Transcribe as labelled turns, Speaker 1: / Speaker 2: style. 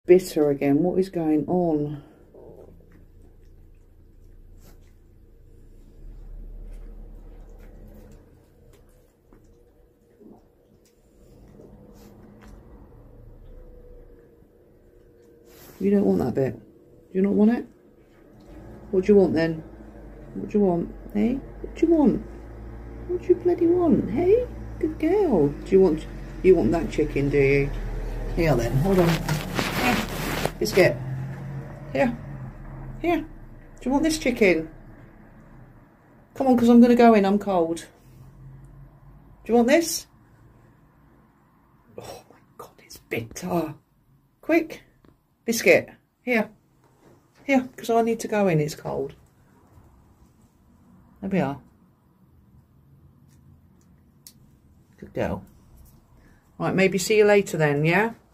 Speaker 1: bitter again. What is going on? You don't want that bit. Do you not want it? What do you want then? What do you want? Hey? What do you want? What do you bloody want? Hey? Good girl. Do you want that chicken, do you? Here then, hold on. Here. Biscuit. Here. Here. Do you want this chicken? Come on, because I'm going to go in. I'm cold. Do you want this? Oh my God, it's bitter. Quick. Biscuit. Here. Here, because I need to go in. It's cold. There we are. Good girl. Right, maybe see you later then, yeah?